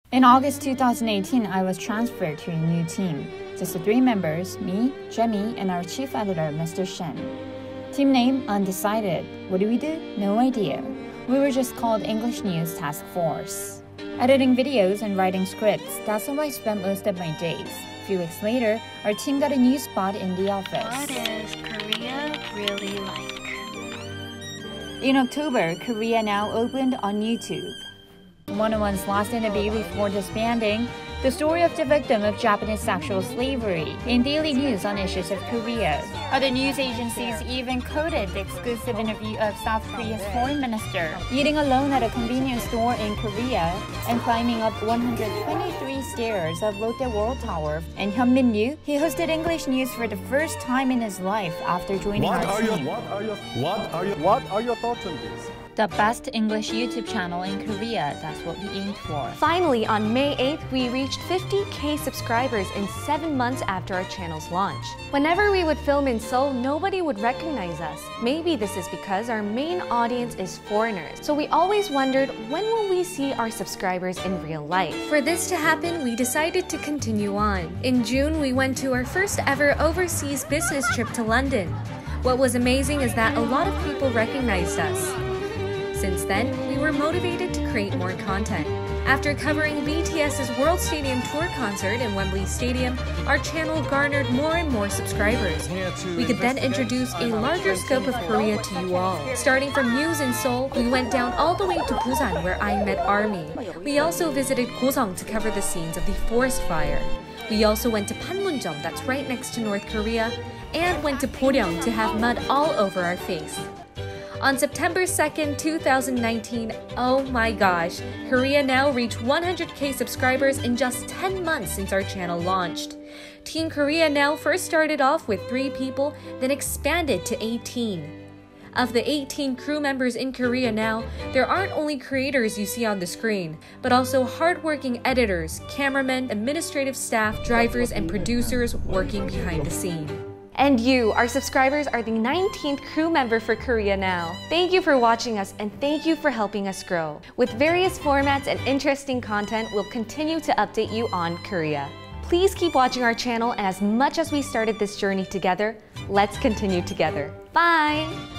In August 2018, I was transferred to a new team. Just the three members, me, Jemmy, and our chief editor, Mr. Shin. Team name, undecided. What do? No idea. We were just called English News Task Force. Editing videos and writing scripts, that's how I spent most of my days. A few weeks later, our team got a new spot in the office. What is Korea really like? In October, Korea Now opened on YouTube. 101's last interview before disbanding, the story of the victim of Japanese sexual slavery in daily news on issues of Korea. Other news agencies even quoted the exclusive interview of South Korea's foreign minister, eating alone at a convenience store in Korea and climbing up 123 stairs of Lotte World Tower. And Hyun Min-yu, he hosted English news for the first time in his life after joining our team. What are your thoughts on this? The best English YouTube channel in Korea, that's what we aimed for. Finally, on May 8th, we reached 50K subscribers in 7 months after our channel's launch. Whenever we would film in Seoul, nobody would recognize us. Maybe this is because our main audience is foreigners, so we always wondered, when will we see our subscribers in real life? For this to happen, we decided to continue on. In June, we went to our first ever overseas business trip to London. What was amazing is that a lot of people recognized us. Since then, we were motivated to create more content. After covering BTS's World Stadium Tour concert in Wembley Stadium, our channel garnered more and more subscribers. We could then introduce a larger scope of Korea to you all. Starting from news in Seoul, we went down all the way to Busan where I met ARMY. We also visited Gosong to cover the scenes of the forest fire. We also went to Panmunjom, that's right next to North Korea, and went to Poryong to have mud all over our face. On September 2nd, 2019, oh my gosh, Korea Now reached 100K subscribers in just 10 months since our channel launched. Team Korea Now first started off with 3 people, then expanded to 18. Of the 18 crew members in Korea Now, there aren't only creators you see on the screen, but also hardworking editors, cameramen, administrative staff, drivers, and producers working behind the scene. And you, our subscribers, are the 19th crew member for Korea Now. Thank you for watching us and thank you for helping us grow. With various formats and interesting content, we'll continue to update you on Korea. Please keep watching our channel, and as much as we started this journey together, let's continue together. Bye!